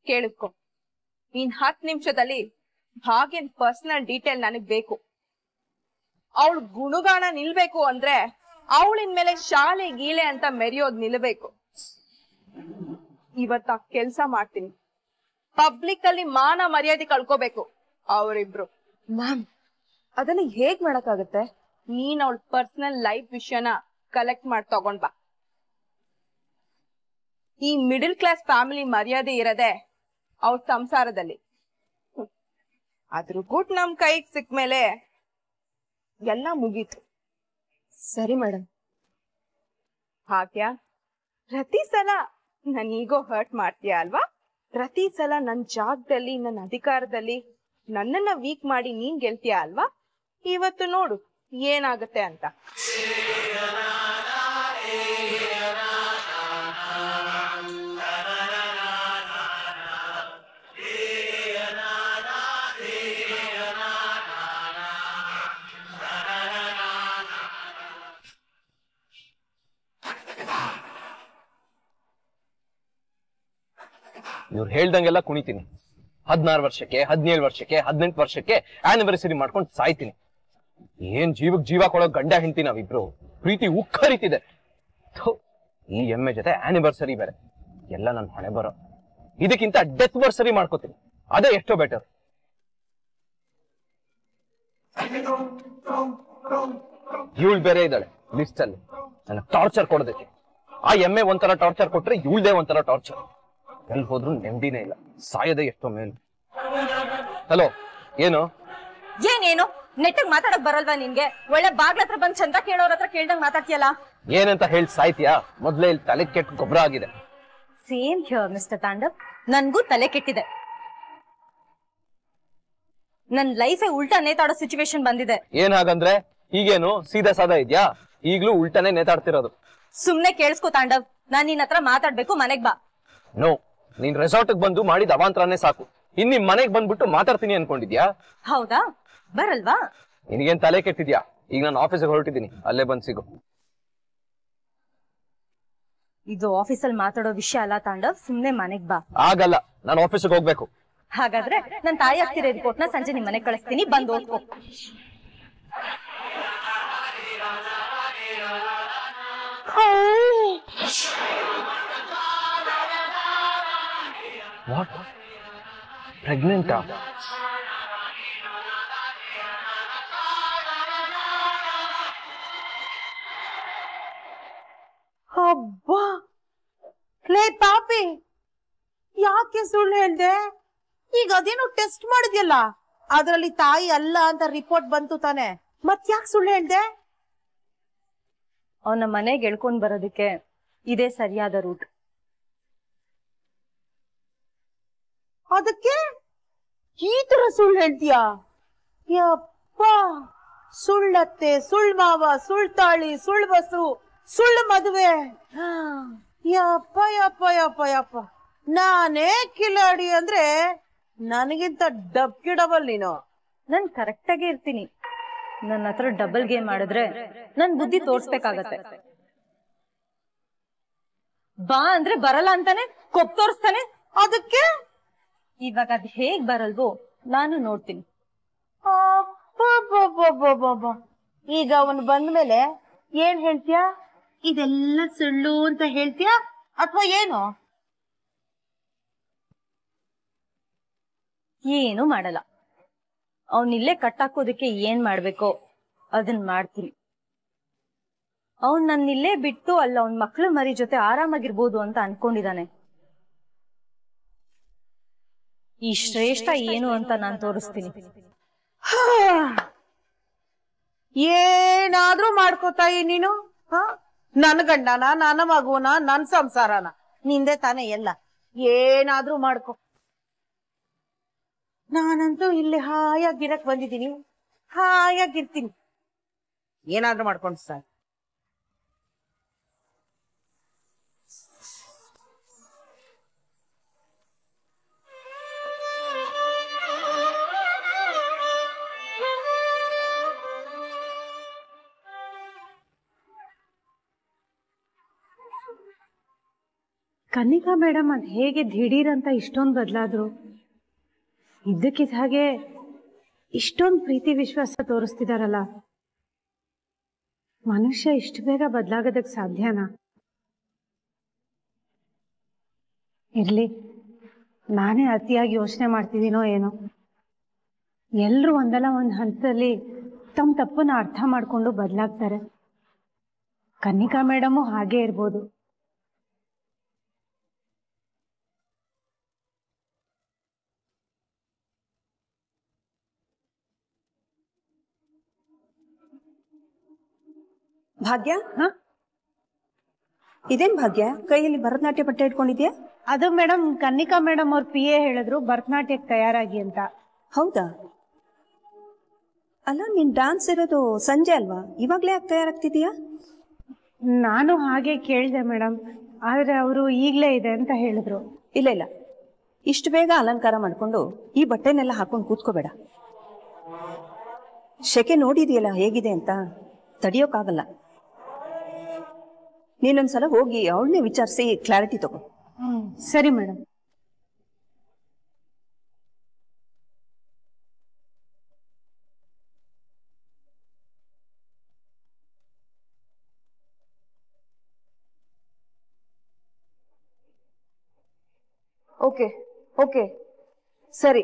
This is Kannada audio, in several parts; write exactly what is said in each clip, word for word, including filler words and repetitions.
ಕೇಳಿಸ್ಕೊ, ಇನ್ ಹತ್ತು ನಿಮಿಷದಲ್ಲಿ ಭಾಗ್ಯನ್ ಪರ್ಸನಲ್ ಡೀಟೇಲ್ ನನಗ್ ಬೇಕು. ಅವಳ ಗುಣಗಾನ ನಿಲ್ಬೇಕು ಅಂದ್ರೆ ಅವಳಿನ ಮೇಲೆ ಶಾಲೆ ಗೀಲೆ ಅಂತ ಮೆರೆಯೋದ್ ನಿಲ್ಬೇಕು. ಇವತ್ತ ಕೆಲ್ಸ ಮಾಡ್ತೀನಿ. ಪಬ್ಲಿಕ್ ಅಲ್ಲಿ ಮಾನ ಮರ್ಯಾದೆ ಕಳ್ಕೋಬೇಕು ಅವರಿಬ್ರು. ಮ್ಯಾಮ್, ಅದನ್ನ ಹೇಗ್ ಮಾಡಕ್ಕಾಗತ್ತೆ? ನೀನ್ ಅವಳ ಪರ್ಸನಲ್ ಲೈಫ್ ವಿಷಯನ ಕಲೆಕ್ಟ್ ಮಾಡಿ ತಗೊಂಡ್ ಬಾ. ಈ ಮಿಡಲ್ ಕ್ಲಾಸ್ ಫ್ಯಾಮಿಲಿ ಮರ್ಯಾದೆ ಇರದೆ ಅವ್ರ ಸಂಸಾರದಲ್ಲಿ. ಅದ್ರ ಗುಟ್ ನಮ್ ಕೈಗ್ ಸಿಕ್ಮೇಲೆ ಎಲ್ಲ ಮುಗೀತು. ಸರಿ ಮೇಡಮ್. ಭಾಗ್ಯ, ಪ್ರತಿ ಸಲ ನನ್ ಈಗೋ ಹರ್ಟ್ ಮಾಡ್ತೀಯ ಅಲ್ವಾ? ಪ್ರತಿ ಸಲ ನನ್ ಜಾಗದಲ್ಲಿ ನನ್ನ ಅಧಿಕಾರದಲ್ಲಿ ನನ್ನನ್ನ ವೀಕ್ ಮಾಡಿ ನೀನ್ ಗೆಲ್ತೀಯ ಅಲ್ವಾ? ಇವತ್ತು ನೋಡು ಏನಾಗತ್ತೆ ಅಂತ. ಇವ್ರು ಹೇಳ್ದಂಗೆಲ್ಲ ಕುಣಿತೀನಿ. ಹದಿನಾರು ವರ್ಷಕ್ಕೆ, ಹದಿನೇಳು ವರ್ಷಕ್ಕೆ, ಹದಿನೆಂಟು ವರ್ಷಕ್ಕೆ ಆನಿವರ್ಸರಿ ಮಾಡ್ಕೊಂಡು ಸಾಯ್ತೀನಿ. ಏನ್ ಜೀವಕ್ ಜೀವ ಕೊಡೋ ಗಂಡ ಹೆಂಡ್ತಿ ನಾವಿಬ್ರು. ಪ್ರೀತಿ ಉಕ್ಕರಿತಿದೆ. ಈ ಎಮ್ಮೆ ಜೊತೆ ಆನಿವರ್ಸರಿ ಬೇರೆ. ಎಲ್ಲ ನನ್ ಹಣೆ ಬರೋ. ಇದಕ್ಕಿಂತ ಡೆತ್ ವರ್ಸರಿ ಮಾಡ್ಕೋತೀನಿ, ಅದೇ ಎಷ್ಟೋ ಬೆಟರ್. ಇವಳು ಬೇರೆ ಇದ್ದಾಳೆ ಲಿಸ್ಟ್ ಅಲ್ಲಿ ನನ್ನ ಟಾರ್ಚರ್ ಕೊಡೋದಕ್ಕೆ. ಆ ಎಮ್ಮೆ ಒಂಥರ ಟಾರ್ಚರ್ ಕೊಟ್ರೆ ಇವಳ್ದೇ ಒಂಥರ ಟಾರ್ಚರ್. ಎಲ್ಲಿ ಹೋದ್ರು ನೆಮ್ಮದಿನೇ ಇಲ್ಲ. ಸಾಯದೆ ಎಷ್ಟೋ ಮೇಲು. ಹಲೋ, ಏನು ಏನೇನು ನೆಟ್ಟಗ್ ಮಾತಾಡಕ್ ಬರಲ್ವಾ ನಿನ್ಗೆ? ಒಳ್ಳೆ ಬಾಗ್ಲ ಹತ್ರ ಬಂದ್ ಚಂದ ಕೇಳೋರ ಹತ್ರ ಕೇಳ್ದಂಗ್ ಮಾತಾಡ್ತೀಯಲ್ಲ. ಏನಂತ ಹೇಳಿ ಸಾಯ್ತೀಯಾ? ಮೊದ್ಲೇ ಇಲ್ಲಿ ತಲೆ ಕೆಟ್ಟ ಗೊಬ್ಬರ ಆಗಿದೆ. ಸೇಮ್ ಹಿಯರ್ ಮಿಸ್ಟರ್ ತಾಂಡವ್, ನನ್ಗೂ ತಲೆ ಕೆಟ್ಟಿದೆ. ನನ್ ಲೈಫೇ ಉಲ್ಟಾ ನೇತಾಡೋ ಸಿಚುವೇಶನ್ ಬಂದಿದೆ. ಏನ್ ಹಾಗಂದ್ರೆ ಈಗೇನು ಸೀದಾ ಸಾದಾ ಇದ್ಯಾ? ಈಗ್ಲೂ ಉಲ್ಟಾನೇ ನೇತಾಡ್ತಿರೋದು. ಸುಮ್ನೆ ಕೇಳಿಸ್ಕೋ ತಾಂಡವ್, ನಾನ್ ನಿನ್ ಹತ್ರ ಮಾತಾಡ್ಬೇಕು, ಮನೆಗ್ ಬಾ. ನೋ, ನೀನ್ ರೆಸಾರ್ಟ್ ಬಂದು ಮಾಡಿದ ಅವಾಂತರನೇ ಸಾಕು. ಇನ್ ನಿಮ್ ಮನೆಗ್ ಬಂದ್ಬಿಟ್ಟು ಮಾತಾಡ್ತೀನಿ ಅನ್ಕೊಂಡಿದ್ಯಾ? ಹೌದಾ, ಬರಲ್ವಾ? ನಿನಗೇನ್ ತಲೆ ಕೆಟ್ಟಿದ್ಯಾ? ಈಗ ನಾನು ಆಫೀಸಿಗೆ ಹೊರಟಿದ್ದೀನಿ, ಅಲ್ಲೇ ಬಂದ್ ಸಿಗು. ಇದು ಆಫೀಸಲ್ಲಿ ಮಾತಾಡೋ ವಿಷಯ ಅಲ್ಲ ತಾಂಡವ್, ಸುಮ್ನೆ ಮನೆಗ್ ಬಾ. ಆಗಲ್ಲ, ನಾನು ಆಫೀಸಿಗೆ ಹೋಗ್ಬೇಕು. ಹಾಗಾದ್ರೆ ನನ್ ತಾಯಿ ಆಗ್ತಿರೋ ರಿಪೋರ್ಟ್ ನ ಸಂಜೆ ನಿಮ್ ಮನೆಗ್ ಕಳಿಸ್ತೀನಿ, ಬಂದು ಓದ್ಕೋ. ವಾಟ್? ಪ್ರೆಗ್ನೆಂಟಾ? ಅಬ್ಬಾ, ಲೇ ಪಾಪಿ, ಯಾಕೆ ಸುಳ್ಳು ಹೇಳ್ದೆ? ಈಗ ಅದೇನೋ ಟೆಸ್ಟ್ ಮಾಡಿದ್ಯಲ್ಲ, ಅದ್ರಲ್ಲಿ ತಾಯಿ ಅಲ್ಲ ಅಂತ ರಿಪೋರ್ಟ್ ಬಂತು ತಾನೆ, ಮತ್ ಯಾಕೆ ಸುಳ್ಳು ಹೇಳ್ದೆ? ಅವನ ಮನೆಗೆ ಎಳ್ಕೊಂಡ್ ಬರೋದಕ್ಕೆ ಇದೇ ಸರಿಯಾದ ರೂಟ್. ಅದಕ್ಕೆ ಈ ತರ ಸುಳ್ಳು ಹೇಳ್ತೀಯಾ? ಯಪ್ಪ, ಸುಳ್ಳತ್ತೆ, ಸುಳ್ ಮಾವ, ಸುಳ್ ತಾಳಿ, ಸುಳ್ ಬಸು, ಸುಳ್ಳು ಮದುವೆ. ಯಪ್ಪ ಯಪ್ಪ ಯಪ್ಪ ಯಪ್ಪ, ನಾನೇ ಕಿಲಾಡಿ ಅಂದ್ರೆ ನನಗಿಂತ ಡಬ್ಕಿ ಡಬಲ್ ನೀನು. ನಾನ್ ಕರೆಕ್ಟ್ ಆಗೇ ಇರ್ತೀನಿ. ನನ್ನ ಹತ್ರ ಡಬಲ್ ಗೇಮ್ ಮಾಡಿದ್ರೆ ನನ್ ಬುದ್ಧಿ ತೋರ್ಸ್ಬೇಕಾಗತ್ತೆ. ಬಾ ಅಂದ್ರೆ ಬರಲ್ಲ ಅಂತಾನೆ ಕೊಪ್ ತೋರಿಸ್ತಾನೆ. ಅದಕ್ಕೆ ಇವಾಗ ಅದ್ ಹೇಗ್ ಬರಲ್ವೋ ನಾನು ನೋಡ್ತೀನಿ. ಈಗ ಅವನು ಬಂದ್ಮೇಲೆ ಏನ್ ಹೇಳ್ತೀಯ? ಇದೆಲ್ಲ ಸುಳ್ಳು ಅಂತ ಹೇಳ್ತೀಯ ಅಥವಾ ಏನು? ಏನು ಮಾಡಲ್ಲ. ಅವನಿಲ್ಲೇ ಕಟ್ಟಾಕೋದಕ್ಕೆ ಏನ್ ಮಾಡ್ಬೇಕೋ ಅದನ್ ಮಾಡ್ತೀನಿ. ಅವನ್ ನನ್ನಿಲ್ಲೇ ಬಿಟ್ಟು ಅಲ್ಲ ಅವನ್ ಮಕ್ಳು ಮರಿ ಜೊತೆ ಆರಾಮಾಗಿರ್ಬೋದು ಅಂತ ಅನ್ಕೊಂಡಿದ್ದಾನೆ. ಈ ಶ್ರೇಷ್ಠ ಏನು ಅಂತ ನಾನ್ ತೋರಿಸ್ತೀನಿ. ಏನಾದ್ರೂ ಮಾಡ್ಕೋತಾಯಿ ನೀನು. ಹ ನನ್ ಗಂಡನ, ನನ್ನ ಮಗುನ, ನನ್ ಸಂಸಾರನ, ನಿಂದೆ ತಾನೆ ಎಲ್ಲ. ಏನಾದ್ರೂ ಮಾಡ್ಕೊ. ನಾನಂತೂ ಇಲ್ಲಿ ಹಾಯಾಗಿರಕ್ ಬಂದಿದ್ದೀನಿ, ಹಾಯಾಗಿರ್ತೀನಿ. ಏನಾದ್ರೂ ಮಾಡ್ಕೊಂಡು ಸರ್. ಕನ್ನಿಕಾ ಮೇಡಮ್ ಅದ್ ಹೇಗೆ ದಿಢೀರ್ ಅಂತ ಇಷ್ಟೊಂದು ಬದಲಾದ್ರು? ಇದ್ದಕ್ಕಿದ್ದ ಹಾಗೆ ಇಷ್ಟೊಂದು ಪ್ರೀತಿ ವಿಶ್ವಾಸ ತೋರಿಸ್ತಿದಾರಲ್ಲ, ಮನುಷ್ಯ ಇಷ್ಟು ಬೇಗ ಬದಲಾಗೋದಕ್ಕೆ ಸಾಧ್ಯನಾ? ಇರ್ಲಿ, ನಾನೇ ಅತಿಯಾಗಿ ಯೋಚನೆ ಮಾಡ್ತಿದ್ದೀನೋ ಏನೋ. ಎಲ್ರು ಒಂದಲ್ಲ ಒಂದು ಹಂತದಲ್ಲಿ ತಮ್ಮ ತಪ್ಪನ್ನ ಅರ್ಥ ಮಾಡ್ಕೊಂಡು ಬದಲಾಗ್ತಾರೆ. ಕನ್ನಿಕಾ ಮೇಡಮು ಹಾಗೆ ಇರ್ಬೋದು. ಭಾಗ್ಯ, ಇದೇನ್ ಭಾಗ್ಯ, ಕೈಯಲ್ಲಿ ಭರತನಾಟ್ಯ ಬಟ್ಟೆ ಇಟ್ಕೊಂಡಿದ್ಯಾ? ಅದು ಮೇಡಮ್, ಕನ್ನಿಕಾ ಮೇಡಮ್ ಅವ್ರ ಪಿ ಎ ಹೇಳಿದ್ರು ಭರತನಾಟ್ಯಕ್ಕೆ ತಯಾರಾಗಿ ಅಂತ. ಹೌದಾ? ಅಲ್ಲ, ನಿನ್ ಡಾನ್ಸ್ ಇರೋದು ಸಂಜೆ ಅಲ್ವಾ? ಇವಾಗ್ಲೇ ಯಾಕೆ ತಯಾರಾಗ್ತಿದೀಯಾ? ನಾನು ಹಾಗೆ ಕೇಳಿದೆ ಮೇಡಮ್, ಆದ್ರೆ ಅವರು ಈಗ್ಲೇ ಇದೆ ಅಂತ ಹೇಳಿದ್ರು. ಇಲ್ಲ ಇಲ್ಲ, ಇಷ್ಟು ಬೇಗ ಅಲಂಕಾರ ಮಾಡ್ಕೊಂಡು ಈ ಬಟ್ಟೆನೆಲ್ಲ ಹಾಕೊಂಡು ಕೂತ್ಕೋಬೇಡ. ಶೆಕೆ ನೋಡಿದೆಯಲ್ಲ ಹೇಗಿದೆ ಅಂತ, ತಡಿಯೋಕ್ಕಾಗಲ್ಲ. ನೀನೊಂದ್ಸಲ ಹೋಗಿ ಅವಳನ್ನೇ ವಿಚಾರಿಸಿ ಕ್ಲಾರಿಟಿ ತಗೋ. ಸರಿ ಮೇಡಮ್. ಓಕೆ ಓಕೆ ಸರಿ.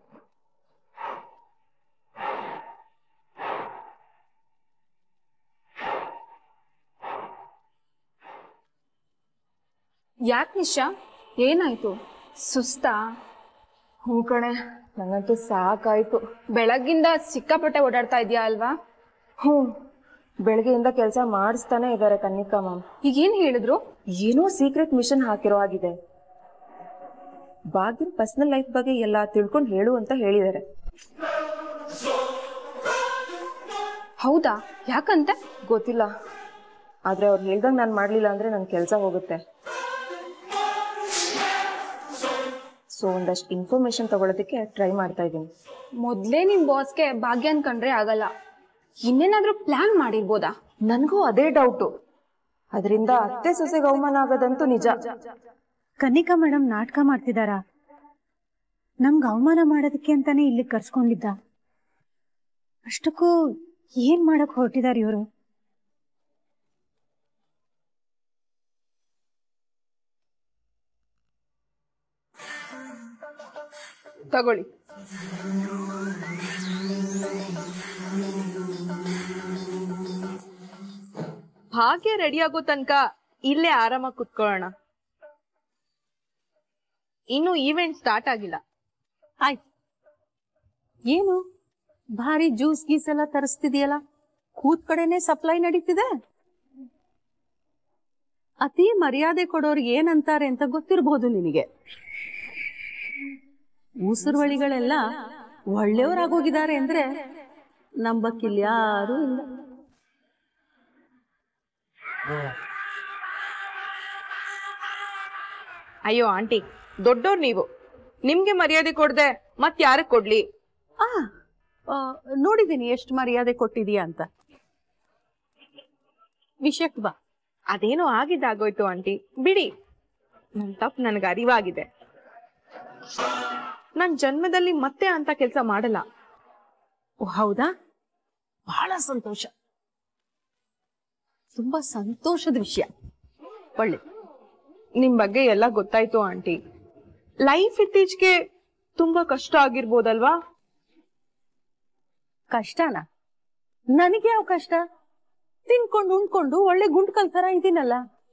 ಯಾಕೆ ನಿಶಾ, ಏನಾಯ್ತು? ಸುಸ್ತಾ? ಹ್ಞೂ ಕಣೆ, ನಂಗಂತೂ ಸಾಕಾಯ್ತು. ಬೆಳಗ್ಗಿಂದ ಸಿಕ್ಕಾಪಟ್ಟೆ ಓಡಾಡ್ತಾ ಇದೆಯಾ ಅಲ್ವಾ? ಹ್ಞೂ, ಬೆಳಗ್ಗೆಯಿಂದ ಕೆಲಸ ಮಾಡಿಸ್ತಾನೆ ಇದ್ದಾರೆ ಕನ್ನಿಕಾ ಮ್ಯಾಮ್. ಈಗೇನು ಹೇಳಿದ್ರು? ಏನೋ ಸೀಕ್ರೆಟ್ ಮಿಷನ್ ಹಾಕಿರೋ ಆಗಿದೆ. ಭಾಗ್ಯನ್ ಪರ್ಸನಲ್ ಲೈಫ್ ಬಗ್ಗೆ ಎಲ್ಲ ತಿಳ್ಕೊಂಡು ಹೇಳು ಅಂತ ಹೇಳಿದ್ದಾರೆ. ಹೌದಾ? ಯಾಕಂತೆ? ಗೊತ್ತಿಲ್ಲ, ಆದ್ರೆ ಅವ್ರು ಹೇಳ್ದಂಗೆ ನಾನು ಮಾಡ್ಲಿಲ್ಲ ಅಂದ್ರೆ ನನ್ನ ಕೆಲಸ ಹೋಗುತ್ತೆ. ಸೊ ಒಂದಷ್ಟು ಇನ್ಫಾರ್ಮೇಶನ್ ತಗೊಳ್ಳೋದಕ್ಕೆ ಟ್ರೈ ಮಾಡ್ತಾ ಇದ್ದೀನಿ. ಮೊದ್ಲೇ ನಿಮ್ ಬಾಸ್ಗೆ ಭಾಗ್ಯ ಅನ್ಕೊಂಡ್ರೆ ಆಗಲ್ಲ, ಇನ್ನೇನಾದ್ರೂ ಪ್ಲಾನ್ ಮಾಡಿರ್ಬೋದಾ? ನನಗೂ ಅದೇ ಡೌಟು. ಅದರಿಂದ ಅತ್ತೆ ಸೊಸೆಗೆ ಅವಮಾನ ಆಗೋದಂತೂ ನಿಜ. ಕನ್ನಿಕಾ ಮೇಡಮ್ ನಾಟಕ ಮಾಡ್ತಿದಾರಾ? ನಮ್ಗೆ ಅವಮಾನ ಮಾಡೋದಕ್ಕೆ ಅಂತಾನೆ ಇಲ್ಲಿ ಕರ್ಸ್ಕೊಂಡಿದ್ದ. ಅಷ್ಟಕ್ಕೂ ಏನ್ ಮಾಡಕ್ ಹೊರಟಿದಾರ ಇವರು? ತಗೊಳ್ಳಿ. ಹಾಗೆ ರೆಡಿ ಆಗೋ ತನಕ ಇಲ್ಲೇ ಆರಾಮಾಗಿ ಕುತ್ಕೊಳ್ಳೋಣ. ಇನ್ನು ಈವೆಂಟ್ ಸ್ಟಾರ್ಟ್ ಆಗಿಲ್ಲ. ಆಯ್ತು. ಏನು ಭಾರಿ ಜ್ಯೂಸ್ ಗೀಸ್ ಎಲ್ಲ ತರಿಸ್ತಿದೆಯಲ್ಲ, ಕೂತ್ ಕಡೆನೆ ಸಪ್ಲೈ ನಡೀತಿದೆ. ಅತಿ ಮರ್ಯಾದೆ ಕೊಡೋರ್ಗೆ ಏನಂತಾರೆ ಅಂತ ಗೊತ್ತಿರಬಹುದು ನಿನಗೆ. ಉಸುರುವಳಿಗಳೆಲ್ಲ ಒಳ್ಳೆಯವರಾಗೋಗಿದ್ದಾರೆ ಅಂದ್ರೆ ನಂಬಕ್ಕಿಲ್ಲ ಯಾರು ಇಲ್ಲ. ಅಯ್ಯೋ ಆಂಟಿ, ದೊಡ್ಡೋರ್ ನೀವು, ನಿಮ್ಗೆ ಮರ್ಯಾದೆ ಕೊಡ್ದೆ ಮತ್ ಯಾರಕ್ ಕೊಡ್ಲಿ? ಆ ನೋಡಿದೀನಿ ಎಷ್ಟು ಮರ್ಯಾದೆ ಕೊಟ್ಟಿದೀಯ ಅಂತ. ವಿಷಯಕ್ಕೆ ಬಾ. ಅದೇನೋ ಆಗಿದ್ದಾಗೋಯ್ತು ಆಂಟಿ, ಬಿಡಿ. ನನ್ ತಪ್ಪು ನನಗೆ ಅರಿವಾಗಿದೆ. ನನ್ ಜನ್ಮದಲ್ಲಿ ಮತ್ತೆ ಅಂತ ಕೆಲಸ ಮಾಡಲ್ಲ. ಓ ಹೌದಾ? ಬಹಳ ಸಂತೋಷ, ತುಂಬಾ ಸಂತೋಷದ ವಿಷಯ. ಒಳ್ಳೆ, ನಿಮ್ ಬಗ್ಗೆ ಎಲ್ಲ ಗೊತ್ತಾಯ್ತು ಆಂಟಿ. ಲೈಫ್ ಇತ್ತೀಚೆಗೆ ತುಂಬಾ ಕಷ್ಟ ಆಗಿರ್ಬೋದಲ್ವಾ? ಕಷ್ಟನಾ? ನನಗೆ ಯಾವ ಕಷ್ಟ? ತಿನ್ಕೊಂಡು ಉಣ್ಕೊಂಡು ಒಳ್ಳೆ ಗುಂಡ್ಕಲ್ ತರ ಇದೀನಲ್ಲ.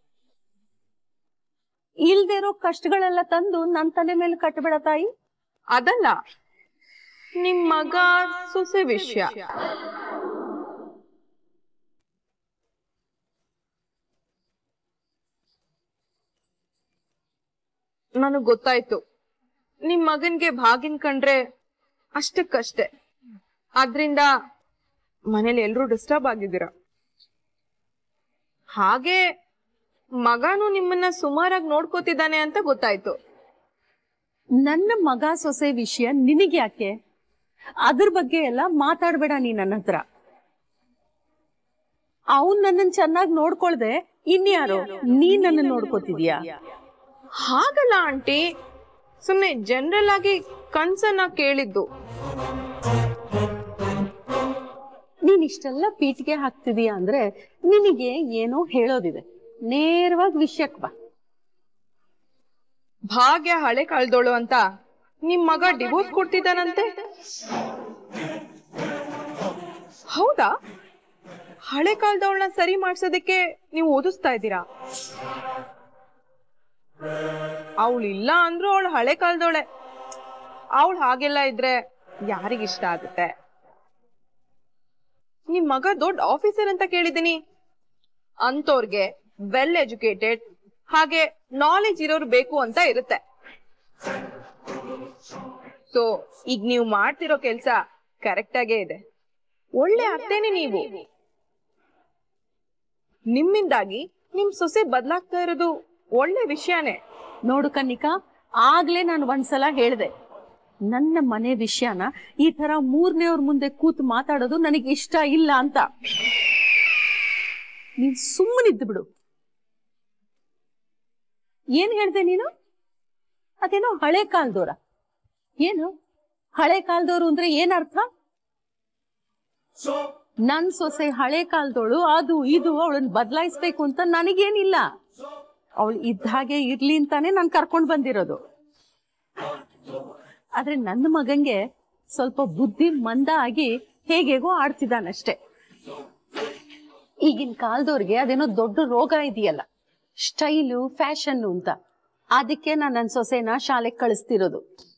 ಇಲ್ದೇ ಇರೋ ಕಷ್ಟಗಳೆಲ್ಲ ತಂದು ನನ್ ತಲೆ ಮೇಲೆ ಕಟ್ಟಬೇಡ ತಾಯಿ. ಅದಲ್ಲ, ನಿಮ್ ಮಗ ಸೊಸೆ ವಿಷಯ. ನನಗ್ ಗೊತ್ತಾಯ್ತು, ನಿಮ್ ಮಗನ್ಗೆ ಭಾಗಿನ್ ಕಂಡ್ರೆ ಅಷ್ಟಕ್ಕಷ್ಟೆ. ಆದ್ರಿಂದ ಮನೇಲಿ ಎಲ್ರೂ ಡಿಸ್ಟರ್ಬ್ ಆಗಿದ್ದೀರ. ಹಾಗೆ ಮಗನು ನಿಮ್ಮನ್ನ ಸುಮಾರಾಗಿ ನೋಡ್ಕೋತಿದ್ದಾನೆ ಅಂತ ಗೊತ್ತಾಯ್ತು. ನನ್ನ ಮಗ ಸೊಸೆ ವಿಷಯ ನಿನಗೆ ಯಾಕೆ? ಅದ್ರ ಬಗ್ಗೆ ಎಲ್ಲ ಮಾತಾಡ್ಬೇಡ ನೀ ನನ್ನ ಹತ್ರ. ಅವನ್ ನನ್ನನ್ ಚೆನ್ನಾಗಿ ನೋಡ್ಕೊಳ್ದೆ ಇನ್ಯಾರು? ನೀ ನನ್ನ ನೋಡ್ಕೋತಿದ್ಯಾ? ಹಾಗಲ್ಲ ಆಂಟಿ, ಸುಮ್ನೆ ಜನರಲ್ ಆಗಿ ಕನ್ಸನ್ನ ಕೇಳಿದ್ದು. ನೀನ್ ಇಷ್ಟೆಲ್ಲ ಪೀಟಿಗೆ ಹಾಕ್ತಿದೀಯ ಅಂದ್ರೆ ನಿನಗೆ ಏನೋ ಹೇಳೋದಿದೆ. ನೇರವಾಗಿ ವಿಷಯಕ್ಕೆ ಬಾ. ಭಾಗ್ಯ ಹಳೆ ಕಳ್ದೋಳು ಅಂತ ನಿಮ್ ಮಗ ಡಿವೋರ್ಸ್ ಕೊಡ್ತಿದ್ದಾನಂತೆ. ಹೌದಾ? ಹಳೆ ಕಾಲದವಳನ್ನ ಸರಿ ಮಾಡ್ಸೋದಕ್ಕೆ ನೀವು ಓದಿಸ್ತಾ ಇದ್ದೀರಾ? ಅವಳಿಲ್ಲ ಅಂದ್ರೂ ಅವಳು ಹಳೆ ಕಾಲದವಳೆ. ಅವಳು ಹಾಗೆಲ್ಲ ಇದ್ರೆ ಯಾರಿಗಿಷ್ಟ ಆಗುತ್ತೆ? ನಿಮ್ ಮಗ ದೊಡ್ಡ ಆಫೀಸರ್ ಅಂತ ಕೇಳಿದ್ದೀನಿ. ಅಂತೋರ್ಗೆ ವೆಲ್ ಎಜುಕೇಟೆಡ್ ಹಾಗೆ ನಾಲೆಜ್ ಇರೋರು ಬೇಕು ಅಂತ ಇರುತ್ತೆ. ಸೊ ಈಗ ನೀವು ಮಾಡ್ತಿರೋ ಕೆಲ್ಸ ಕರೆಕ್ಟ್ ಆಗೇ ಇದೆ. ಒಳ್ಳೆ ಅತ್ತೇನೆ ನೀವು. ನಿಮ್ಮಿಂದಾಗಿ ನಿಮ್ ಸೊಸೆ ಬದಲಾಗ್ತಾ ಇರೋದು ಒಳ್ಳೆ ವಿಷಯನೇ. ನೋಡು ಕನ್ನಿಕಾ, ಆಗ್ಲೇ ನಾನು ಒಂದ್ಸಲ ಹೇಳ್ದೆ, ನನ್ನ ಮನೆ ವಿಷಯನ ಈ ತರ ಮೂರನೇವ್ರ ಮುಂದೆ ಕೂತು ಮಾತಾಡೋದು ನನಗೆ ಇಷ್ಟ ಇಲ್ಲ ಅಂತ. ನೀನ್ ಸುಮ್ಮನಿದ್ದು ಬಿಡು. ಏನ್ ಹೇಳ್ದೆ ನೀನು? ಅದೇನೋ ಹಳೆ ಕಾಲದವ್ರ? ಏನು ಹಳೆ ಕಾಲದವ್ರು ಅಂದ್ರೆ ಏನ್ ಅರ್ಥ? ನನ್ ಸೊಸೆ ಹಳೆ ಕಾಲದವಳು, ಅದು ಇದು ಅವಳನ್ನ ಬದಲಾಯಿಸ್ಬೇಕು ಅಂತ ನನಗೇನಿಲ್ಲ. ಅವಳು ಇದ್ದ ಹಾಗೆ ಇರ್ಲಿ ಅಂತಾನೆ ನಾನು ಕರ್ಕೊಂಡ್ ಬಂದಿರೋದು. ಆದ್ರೆ ನನ್ನ ಮಗಂಗೆ ಸ್ವಲ್ಪ ಬುದ್ಧಿ ಮಂದ ಆಗಿ ಹೇಗೇಗೋ ಆಡ್ತಿದ್ದಾನಷ್ಟೆ. ಈಗಿನ ಕಾಲದವ್ರಿಗೆ ಅದೇನೋ ದೊಡ್ಡ ರೋಗ ಇದೆಯಲ್ಲ, ಸ್ಟೈಲು ಫ್ಯಾಷನ್ ಅಂತ. ಅದಕ್ಕೆ ನಾನು ನನ್ನ ಸೊಸೆನ ಶಾಲೆಗೆ ಕಳಿಸ್ತಿರೋದು.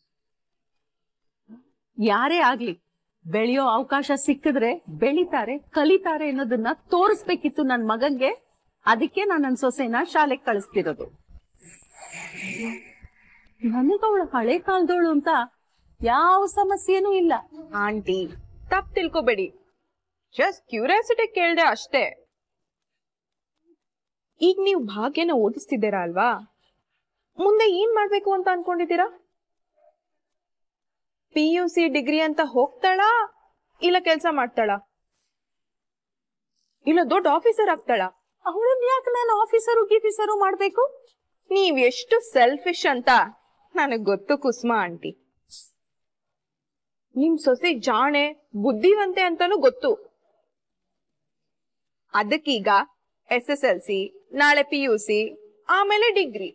ಯಾರೇ ಆಗ್ಲಿ ಬೆಳೆಯೋ ಅವಕಾಶ ಸಿಕ್ಕಿದ್ರೆ ಬೆಳಿತಾರೆ, ಕಲಿತಾರೆ ಅನ್ನೋದನ್ನ ತೋರಿಸ್ಬೇಕಿತ್ತು ನನ್ ಮಗಂಗೆ. ಅದಕ್ಕೆ ನಾನು ನನ್ನ ಸೊಸೆನ ಶಾಲೆಗೆ ಕಳಿಸ್ತಿರೋದು. ನನಗವಳು ಹಳೆ ಕಾಲದವಳು ಅಂತ ಯಾವ ಸಮಸ್ಯೆನೂ ಇಲ್ಲ. ಆಂಟಿ ತಪ್ಪು ತಿಳ್ಕೊಬೇಡಿ, ಜಸ್ಟ್ ಕ್ಯೂರಿಯಾಸಿಟಿ ಕೇಳ್ದೆ ಅಷ್ಟೇ. ಈಗ ನೀವು ಭಾಗ್ಯನ ಓದಿಸ್ತಿದ್ದೀರಾ ಅಲ್ವಾ? ಮುಂದೆ ಏನ್ ಮಾಡ್ಬೇಕು ಅಂತ ಅನ್ಕೊಂಡಿದ್ದೀರಾ? ಪಿ ಯು ಸಿ ಡಿಗ್ರಿ ಅಂತ ಹೋಗ್ತಾಳಾ, ಇಲ್ಲ ಕೆಲ್ಸ ಮಾಡ್ತಾಳಾ, ಇಲ್ಲ ದೊಡ್ಡ ಆಫೀಸರ್ ಆಗ್ತಾಳಾ? ಅವಳನ್ನ ಯಾಕೆ ನಾನು ಆಫೀಸರು ಗೀಫೀಸರು ಮಾಡ್ಬೇಕು? ನೀವ್ ಎಷ್ಟು ಸೆಲ್ಫಿಶ್ ಅಂತ ನನಗ್ ಗೊತ್ತು ಕುಸುಮಾ ಆಂಟಿ. ನಿಮ್ ಸೊಸೆ ಜಾಣೆ ಬುದ್ಧಿವಂತೆ ಅಂತಾನು ಗೊತ್ತು. ಅದಕ್ಕೀಗ ಎಸ್ ಎಸ್ ಎಲ್ ಸಿ, ನಾಳೆ ಪಿ ಯು ಸಿ, ಆಮೇಲೆ ಡಿಗ್ರಿ.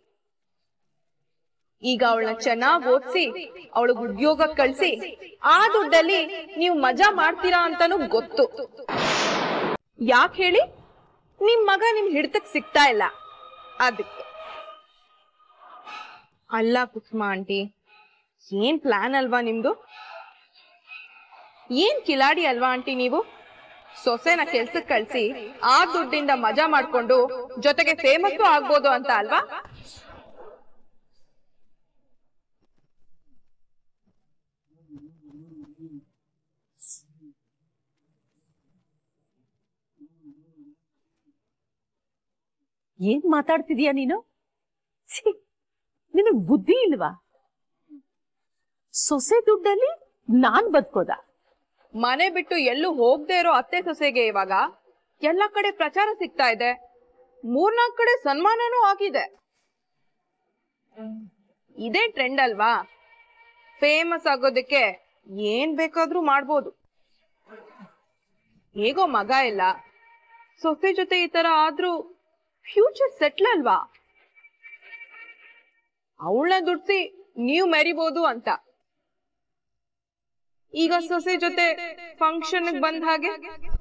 ಈಗ ಅವಳನ್ನ ಚೆನ್ನಾಗ್ ಓದಿಸಿ ಅವಳಿಗೆ ಉದ್ಯೋಗ ಕಳ್ಸಿ ಆ ದುಡ್ಡಲ್ಲಿ ನೀವು ಮಜಾ ಮಾಡ್ತೀರಾ ಅಂತಾನು ಗೊತ್ತು. ಯಾಕೆ ಹೇಳಿ? ನಿಮ್ ಮಗ ನಿಮ್ ಹಿಡ್ತಕ್ ಸಿಗ್ತಾ ಇಲ್ಲ ಅದಕ್ಕೆ. ಅಲ್ಲ ಕುಸುಮಾ ಆಂಟಿ, ಏನ್ ಪ್ಲಾನ್ ಅಲ್ವಾ ನಿಮ್ದು? ಏನ್ ಕಿಲಾಡಿ ಅಲ್ವಾ ಆಂಟಿ ನೀವು? ಸೊಸೆನ ಕೆಲ್ಸಕ್ಕೆ ಕಳ್ಸಿ ಆ ದುಡ್ಡಿಂದ ಮಜಾ ಮಾಡ್ಕೊಂಡು ಜೊತೆಗೆ ಫೇಮಸ್ಸು ಆಗ್ಬೋದು ಅಂತ ಅಲ್ವಾ? ಏನ್ ಮಾತಾಡ್ತಿದೀಯ ನೀನು? ನಿನಗ್ ಬುದ್ಧಿ ಇಲ್ವಾ? ಸೊಸೆ ದುಡ್ಡಲ್ಲಿ ನಾನ್ ಬದುಕೋದ? ಮನೆ ಬಿಟ್ಟು ಎಲ್ಲೂ ಹೋಗದೆ ಇರೋ ಅತ್ತೆ ಸೊಸೆಗೆ ಇವಾಗ ಎಲ್ಲ ಕಡೆ ಪ್ರಚಾರ ಸಿಗ್ತಾ ಇದೆ, ಮೂರ್ನಾಲ್ಕು ಕಡೆ ಸನ್ಮಾನನೂ ಆಗಿದೆ. ಇದೇ ಟ್ರೆಂಡ್ ಅಲ್ವಾ? ಫೇಮಸ್ ಆಗೋದಕ್ಕೆ ಏನ್ ಬೇಕಾದ್ರೂ ಮಾಡ್ಬೋದು. ಹೇಗೋ ಮಗ ಇಲ್ಲ, ಸೊಸೆ ಜೊತೆ ಈ ತರ ಆದ್ರೂ ಫ್ಯೂಚರ್ ಸೆಟ್ಲ್ ಅಲ್ವಾ? ಅವಳನ್ನ ದುಡ್ಸಿ ನೀವು ಮೆರಿಬಹುದು ಅಂತ. ಈಗ ಸೊಸೆ ಜೊತೆ ಫಂಕ್ಷನ್ ಬಂದ ಹಾಗೆ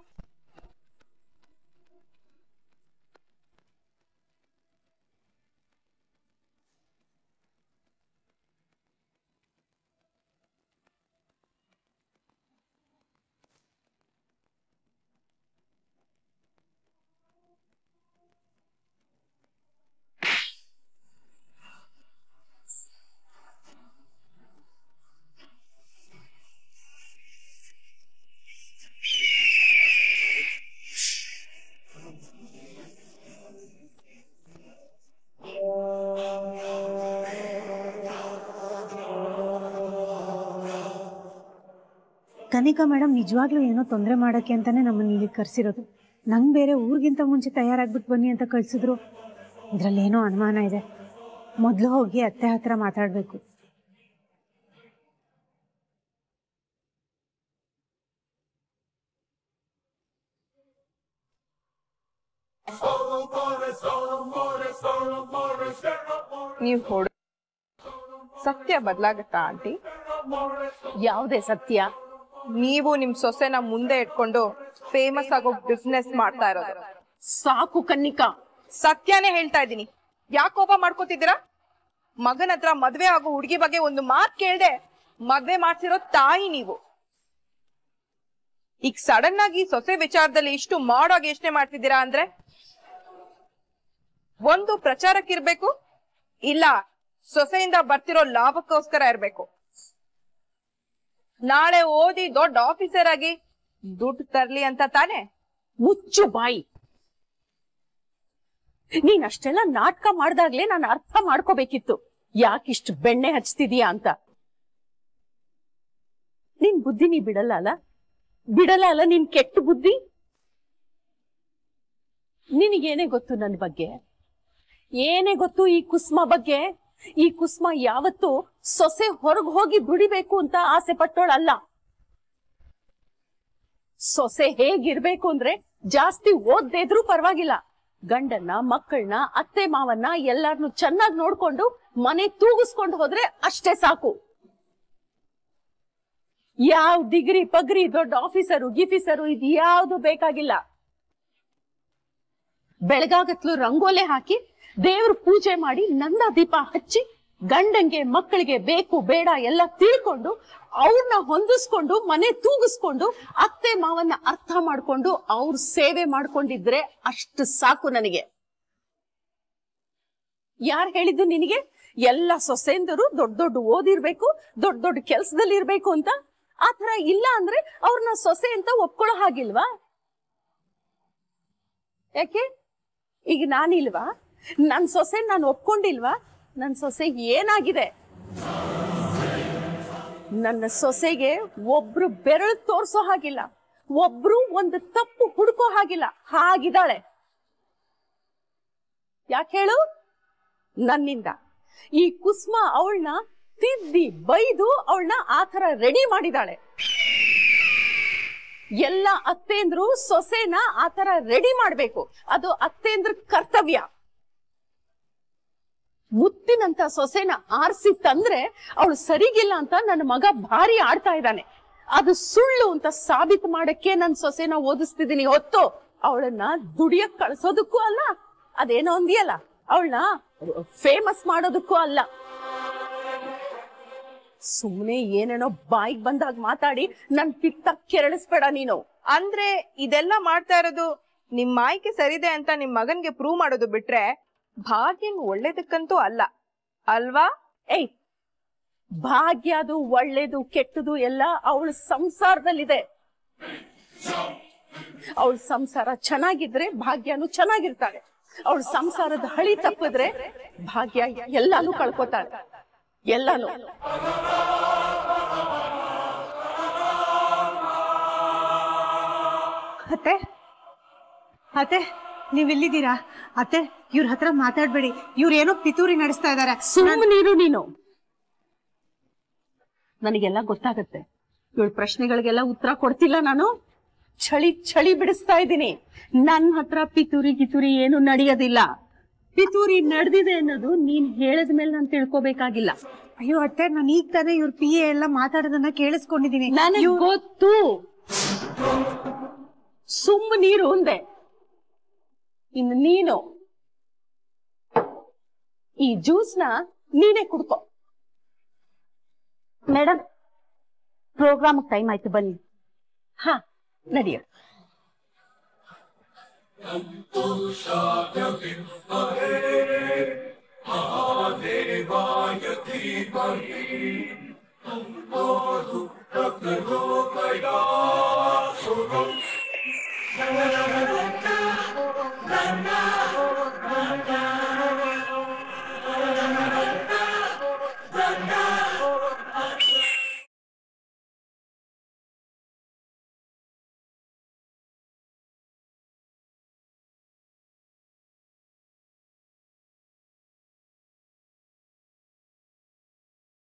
ಕನಿಕಾ ಮೇಡಮ್ ನಿಜವಾಗ್ಲೂ ಏನೋ ತೊಂದರೆ ಮಾಡೋಕ್ಕೆ ಅಂತಾನೆ ನಮ್ಮನ್ನ ಇಲ್ಲಿ ಕರ್ಸಿರೋದು. ನಂಗೆ ಬೇರೆ ಊರಿಗಿಂತ ಮುಂಚೆ ತಯಾರಾಗ್ಬಿಟ್ಟು ಬನ್ನಿ ಅಂತ ಕಳ್ಸಿದ್ರು. ಇದರಲ್ಲಿ ಏನೋ ಅನುಮಾನ ಇದೆ. ಮೊದಲು ಹೋಗಿ ಅತ್ತೆ ಹತ್ರ ಮಾತಾಡ್ಬೇಕು. ನೀವ್ ಹೊಡ ಸತ್ಯ ಬದಲಾಗತ್ತಾ ಆಂಟಿ? ಯಾವುದೇ ಸತ್ಯ? ನೀವು ನಿಮ್ ಸೊಸೆನ ಮುಂದೆ ಇಟ್ಕೊಂಡು ಫೇಮಸ್ ಆಗೋ ಬಿಸ್ನೆಸ್ ಮಾಡ್ತಾ ಇರೋದು. ಸಾಕು ಕನ್ನಿಕಾ, ಸತ್ಯನೇ ಹೇಳ್ತಾ ಇದ್ದೀನಿ. ಯಾಕೆ ಕೋಪ ಮಾಡ್ಕೋತಿದ್ದೀರಾ? ಮಗನ ಹತ್ರ ಮದ್ವೆ ಆಗೋ ಹುಡುಗಿ ಬಗ್ಗೆ ಒಂದು ಮಾತ್ ಕೇಳ್ದೆ ಮದ್ವೆ ಮಾಡ್ಸಿರೋ ತಾಯಿ ನೀವು. ಈಗ ಸಡನ್ ಆಗಿ ಸೊಸೆ ವಿಚಾರದಲ್ಲಿ ಇಷ್ಟು ಮಾಡೋಗಿ ಯೋಚನೆ ಮಾಡ್ತಿದ್ದೀರಾ ಅಂದ್ರೆ ಒಂದು ಪ್ರಚಾರಕ್ಕಿರ್ಬೇಕು, ಇಲ್ಲ ಸೊಸೆಯಿಂದ ಬರ್ತಿರೋ ಲಾಭಕ್ಕೋಸ್ಕರ ಇರ್ಬೇಕು. ನಾಳೆ ಓದಿ ದೊಡ್ಡ ಆಫೀಸರ್ ಆಗಿ ದುಡ್ಡು ತರ್ಲಿ ಅಂತ ತಾನೆ? ಮುಚ್ಚು ಬಾಯಿ. ನೀನ್ ಅಷ್ಟೆಲ್ಲ ನಾಟಕ ಮಾಡ್ದಾಗ್ಲೇ ನಾನು ಅರ್ಥ ಮಾಡ್ಕೋಬೇಕಿತ್ತು ಯಾಕಿಷ್ಟು ಬೆಣ್ಣೆ ಹಚ್ತಿದೀಯಾ ಅಂತ. ನಿನ್ ಬುದ್ಧಿ ನೀ ಬಿಡಲ್ಲ ಅಲ್ಲ ಬಿಡಲ್ಲ ಅಲ್ಲ ನಿನ್ ಕೆಟ್ಟ ಬುದ್ಧಿ. ನಿನಗೇನೇ ಗೊತ್ತು ನನ್ನ ಬಗ್ಗೆ? ಏನೇ ಗೊತ್ತು ಈ ಕುಸುಮ ಬಗ್ಗೆ? ಈ ಕುಸುಮ ಯಾವತ್ತು ಸೊಸೆ ಹೊರಗ್ ಹೋಗಿ ದುಡಿಬೇಕು ಅಂತ ಆಸೆ ಪಟ್ಟೋಳಲ್ಲ. ಸೊಸೆ ಹೇಗಿರ್ಬೇಕು ಅಂದ್ರೆ ಜಾಸ್ತಿ ಓದ್ದೇ ಇದ್ರೂ ಪರವಾಗಿಲ್ಲ, ಗಂಡನ್ನ ಮಕ್ಕಳನ್ನ ಅತ್ತೆ ಮಾವನ್ನ ಎಲ್ಲಾರ್ನು ಚೆನ್ನಾಗಿ ನೋಡ್ಕೊಂಡು ಮನೆ ತೂಗಿಸ್ಕೊಂಡು ಹೋದ್ರೆ ಅಷ್ಟೇ ಸಾಕು. ಯಾವ ಡಿಗ್ರಿ ಪಗ್ರಿ ದೊಡ್ಡ ಆಫೀಸರು ಗಿಫೀಸರು ಇದು ಯಾವ್ದು ಬೇಕಾಗಿಲ್ಲ. ಬೆಳಗಾಗತ್ಲು ರಂಗೋಲೆ ಹಾಕಿ ದೇವ್ರ ಪೂಜೆ ಮಾಡಿ ನಂದ ದೀಪ ಹಚ್ಚಿ ಗಂಡಂಗೆ ಮಕ್ಕಳಿಗೆ ಬೇಕು ಬೇಡ ಎಲ್ಲ ತಿಳ್ಕೊಂಡು ಅವ್ರನ್ನ ಹೊಂದಿಸ್ಕೊಂಡು ಮನೆ ತೂಗಿಸ್ಕೊಂಡು ಅತ್ತೆ ಮಾವನ್ನ ಅರ್ಥ ಮಾಡ್ಕೊಂಡು ಅವ್ರ ಸೇವೆ ಮಾಡ್ಕೊಂಡಿದ್ರೆ ಅಷ್ಟು ಸಾಕು ನನಗೆ. ಯಾರು ಹೇಳಿದ್ದು ನಿನಗೆ ಎಲ್ಲ ಸೊಸೆಂದರು ದೊಡ್ಡ ದೊಡ್ಡ ಓದಿರ್ಬೇಕು ದೊಡ್ಡ ದೊಡ್ಡ ಕೆಲ್ಸದಲ್ಲಿ ಇರ್ಬೇಕು ಅಂತ? ಆತರ ಇಲ್ಲ ಅಂದ್ರೆ ಅವ್ರನ್ನ ಸೊಸೆ ಅಂತ ಒಪ್ಕೊಳ್ಳೋ ಹಾಗಿಲ್ವಾ? ಯಾಕೆ ಈಗ ನಾನಿಲ್ವಾ? ನನ್ ಸೊಸೆ ನಾನು ಒಪ್ಕೊಂಡಿಲ್ವಾ? ನನ್ ಸೊಸೆ ಏನಾಗಿದೆ? ನನ್ನ ಸೊಸೆಗೆ ಒಬ್ರು ಬೆರಳು ತೋರ್ಸೋ ಹಾಗಿಲ್ಲ, ಒಬ್ರು ಒಂದು ತಪ್ಪು ಹುಡುಕೋ ಹಾಗಿಲ್ಲ, ಹಾಗಿದ್ದಾಳೆ. ಯಾಕೆ ಹೇಳು? ನನ್ನಿಂದ ಈ ಕುಸುಮ ಅವಳನ್ನ ತಿದ್ದಿ ಬೈದು ಅವಳನ್ನ ಆತರ ರೆಡಿ ಮಾಡಿದಾಳೆ. ಎಲ್ಲ ಅತ್ತೇಂದ್ರು ಸೊಸೆನ ಆತರ ರೆಡಿ ಮಾಡ್ಬೇಕು, ಅದು ಅತ್ತೇಂದ್ರ ಕರ್ತವ್ಯ. ಮುತ್ತಿನಂತ ಸೊಸೆನ ಆರಿಸಿ ತಂದ್ರೆ ಅವಳು ಸರಿಗಿಲ್ಲ ಅಂತ ನನ್ನ ಮಗ ಭಾರಿ ಆಡ್ತಾ ಇದ್ದಾನೆ. ಅದು ಸುಳ್ಳು ಅಂತ ಸಾಬೀತು ಮಾಡಕ್ಕೆ ನನ್ ಸೊಸೆನ ಓದಿಸ್ತಿದ್ದೀನಿ ಹೊತ್ತು ಅವಳನ್ನ ದುಡಿಯಕ್ ಕಳ್ಸೋದಕ್ಕೂ ಅಲ್ಲ, ಅದೇನೋ ಅಂದಿಯಲ್ಲ ಅವಳನ್ನ ಫೇಮಸ್ ಮಾಡೋದಕ್ಕೂ ಅಲ್ಲ. ಸುಮ್ನೆ ಏನೇನೋ ಬಾಯಿಗೆ ಬಂದಾಗ ಮಾತಾಡಿ ನನ್ ಪಿತ್ತ ಕೆರಳಿಸ್ಬೇಡ ನೀನು. ಅಂದ್ರೆ ಇದೆಲ್ಲ ಮಾಡ್ತಾ ಇರೋದು ನಿಮ್ ಆಯ್ಕೆ ಸರಿದೆ ಅಂತ ನಿಮ್ ಮಗನ್ಗೆ ಪ್ರೂವ್ ಮಾಡೋದು ಬಿಟ್ರೆ ಭಾಗ್ಯನ್ ಒಳ್ಳೇದಕ್ಕಂತೂ ಅಲ್ಲ ಅಲ್ವಾ? ಏಯ್, ಭಾಗ್ಯದು ಒಳ್ಳೇದು ಕೆಟ್ಟದು ಎಲ್ಲ ಅವಳ ಸಂಸಾರದಲ್ಲಿದೆ. ಅವಳ ಸಂಸಾರ ಚೆನ್ನಾಗಿದ್ರೆ ಭಾಗ್ಯನು ಚೆನ್ನಾಗಿರ್ತಾಳೆ. ಅವಳ ಸಂಸಾರದ ಹಳಿ ತಪ್ಪಿದ್ರೆ ಭಾಗ್ಯ ಎಲ್ಲಾನು ಕಳ್ಕೊತಾಳೆ, ಎಲ್ಲಾನು. ಅತ್ತೆ ಅತ್ತೆ ನೀವಿಲ್ಲಿದ್ದೀರಾ? ಅತ್ತೆ ಇವ್ರ ಹತ್ರ ಮಾತಾಡ್ಬೇಡಿ, ಇವ್ರ ಏನೋ ಪಿತೂರಿ ನಡೆಸ್ತಾ ಇದಾರೆ. ಸುಮ್ಮನಿರು ನೀನು. ನನಗೆಲ್ಲ ಗೊತ್ತಾಗತ್ತೆ. ಇವಳ ಪ್ರಶ್ನೆಗಳಿಗೆಲ್ಲ ಉತ್ತರ ಕೊಡ್ತಿಲ್ಲ ನಾನು. ಚಳಿ ಚಳಿ ಬಿಡಿಸ್ತಾ ಇದ್ದೀನಿ. ನನ್ನ ಹತ್ರ ಪಿತೂರಿ ಗಿತೂರಿ ಏನು ನಡೆಯೋದಿಲ್ಲ. ಪಿತೂರಿ ನಡೆದಿದೆ ಅನ್ನೋದು ನೀನ್ ಹೇಳದ ಮೇಲೆ ನಾನು ತಿಳ್ಕೊಬೇಕಾಗಿಲ್ಲ. ಅಯ್ಯೋ ಅತ್ತೆ, ನಾನು ಈಗ ತಾನೇ ಇವ್ರ ಪಿ ಎ ಎಲ್ಲ ಮಾತಾಡೋದನ್ನ ಕೇಳಿಸ್ಕೊಂಡಿದೀನಿ. ನನಗೆ ಗೊತ್ತು. ಸುಮ್ಮ ನೀರು ಒಂದೆ. ಇನ್ನು ನೀನು ಈ ಜ್ಯೂಸ್ನ ನೀನೇ ಕುಡ್ಕೊ. ಮೇಡಮ್, ಪ್ರೋಗ್ರಾಮ್ ಟೈಮ್ ಆಯ್ತು, ಬನ್ನಿ. ಹಾ, ನಡಿಯ. Oh,